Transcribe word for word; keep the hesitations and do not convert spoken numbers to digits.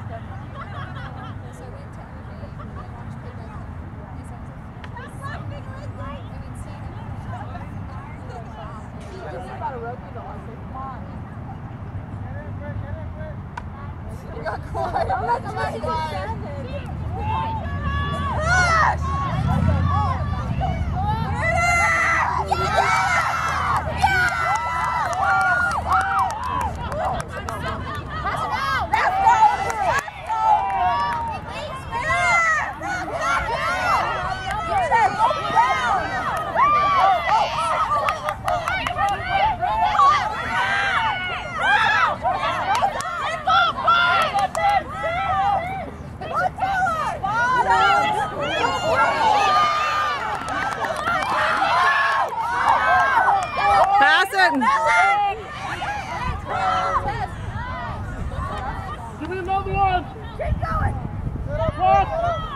You got quiet. I'm not quiet. Pass it! Give me another one! Keep going! What?